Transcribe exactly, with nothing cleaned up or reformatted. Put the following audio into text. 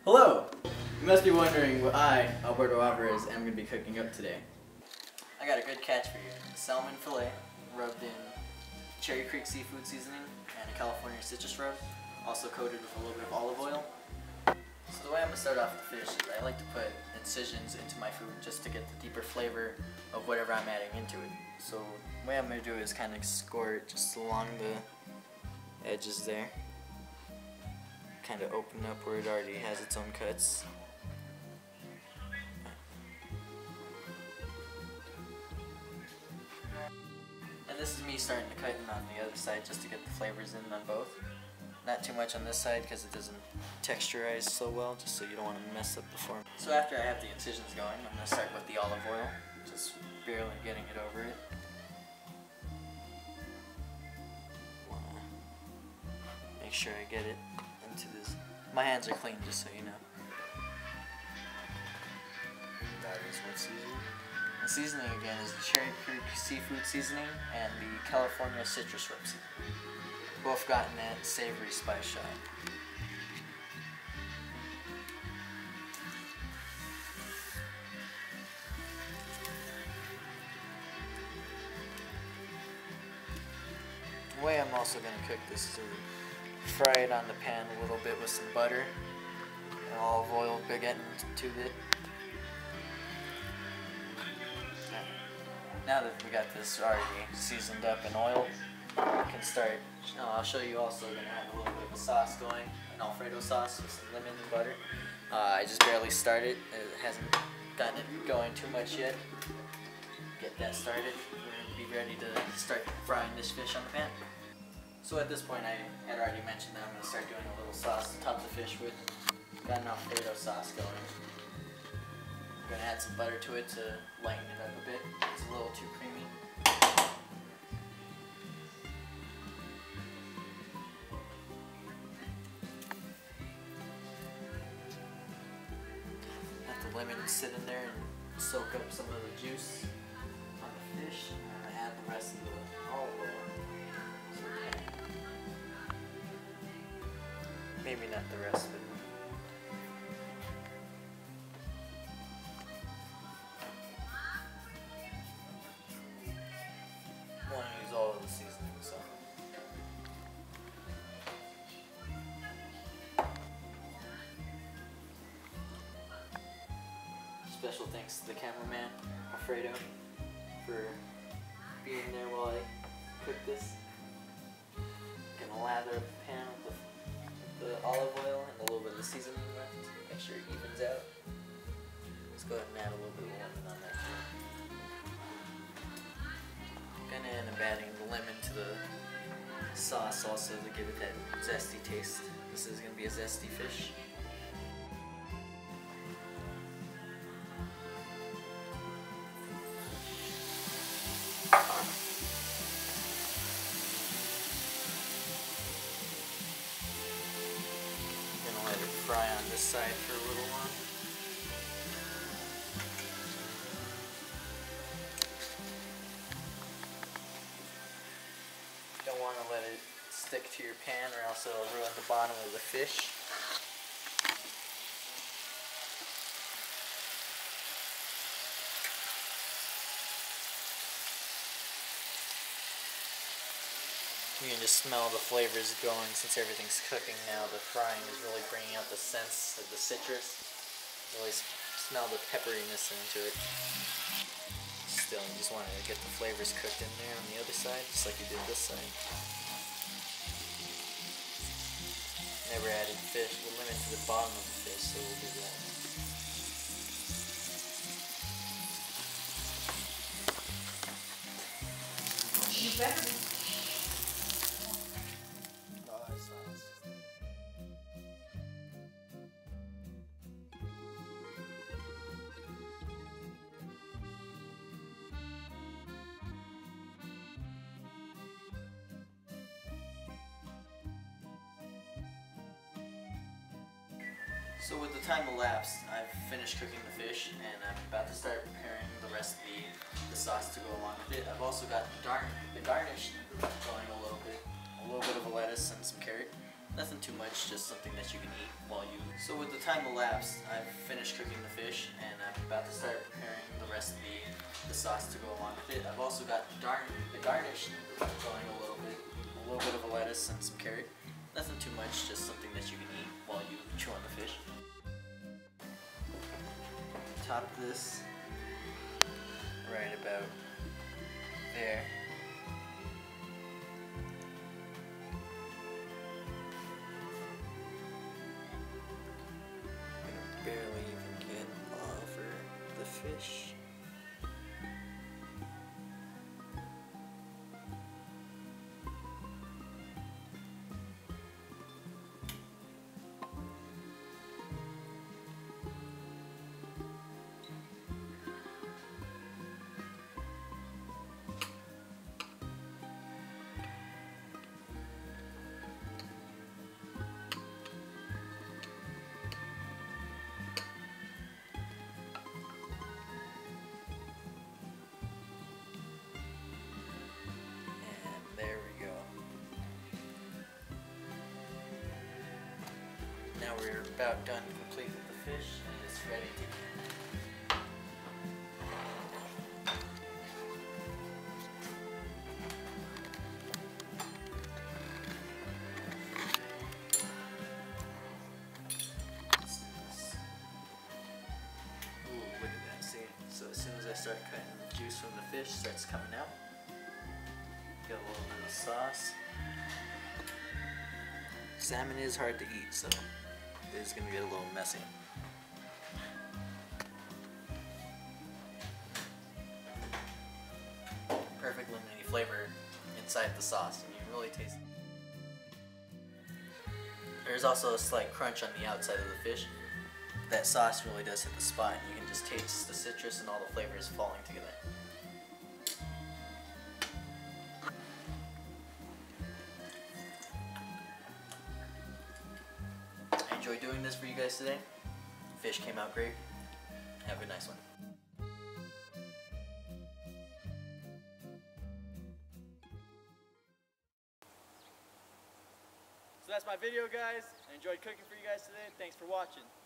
Hello! You must be wondering what I, Alberto Alvarez, am going to be cooking up today. I got a good catch for you. Salmon fillet rubbed in Cherry Creek seafood seasoning and a California citrus rub, also coated with a little bit of olive oil. So the way I'm going to start off the fish is I like to put incisions into my food just to get the deeper flavor of whatever I'm adding into it. So the way I'm going to do is kind of score it just along the edges there. Kind of open up where it already has its own cuts. And this is me starting to cut in on the other side just to get the flavors in on both. Not too much on this side because it doesn't texturize so well, just so you don't want to mess up the form. So after I have the incisions going, I'm going to start with the olive oil, just barely getting it over it. Want to make sure I get it into this. My hands are clean, just so you know. That is what seasoning. The seasoning again is the Cherry Creek seafood seasoning and the California citrus rub seasoning. Both gotten that savory spice shot. The way I'm also going to cook this is to fry it on the pan a little bit with some butter and olive oil getting to it. Now that we got this already seasoned up in oil, we can start. No, I'll show you also going to have a little bit of a sauce going, an Alfredo sauce with some lemon and butter. Uh, I just barely started. It hasn't gotten it going too much yet. Get that started. We're going to be ready to start frying this fish on the pan. So at this point, I had already mentioned that I'm going to start doing a little sauce to top the fish with. Got an Alfredo sauce going. I'm going to add some butter to it to lighten it up a bit. It's a little too creamy. Let the lemon sit in there and soak up some of the juice on the fish. I'm going to add the rest of the olive oil. Maybe not the rest of it. I want to use all of the seasoning, so. Special thanks to the cameraman, Alfredo, for being there while I cook this. Gonna lather up the pan with the, the olive oil and a little bit of the seasoning left. Make sure it evens out. Let's go ahead and add a little bit of lemon on that too. Gonna end up adding the lemon to the sauce also to give it that zesty taste. This is gonna be a zesty fish. Gonna let it fry on this side for a little while. Don't want to let it stick to your pan or else it'll ruin the bottom of the fish. You can just smell the flavors going since everything's cooking now. The frying is really bringing out the sense of the citrus. Really smell the pepperiness into it. Still, you just want to get the flavors cooked in there on the other side, just like you did this side. Never added fish, we'll limit to the bottom of the fish, so we'll do that. You better be. So with the time elapsed, I've finished cooking the fish and I'm about to start preparing the rest of the, the sauce to go along with it. I've also got the, dar the garnish going a little bit, a little bit of a lettuce and some carrot. Nothing too much, just something that you can eat while you... So with the time elapsed, I've finished cooking the fish, and I'm about to start preparing the rest of the, the sauce to go along with it. I've also got the, darn, the garnish going a little bit, a little bit of a lettuce and some carrot. Nothing too much, just something that you can eat while you chew on the fish. Top this right about there. Barely even get over the fish. There we go. Now we're about done complete with the fish and it's ready to eat. Ooh, look at that, see? So as soon as I start cutting, the juice from the fish starts coming out. Get a little bit of sauce. Salmon is hard to eat, so it's going to get a little messy. Perfect lemony flavor inside the sauce, and you can really taste it. There's also a slight crunch on the outside of the fish. That sauce really does hit the spot, and you can just taste the citrus and all the flavors falling together. I enjoyed doing this for you guys today. Fish came out great. Have a nice one. So that's my video, guys. I enjoyed cooking for you guys today. Thanks for watching.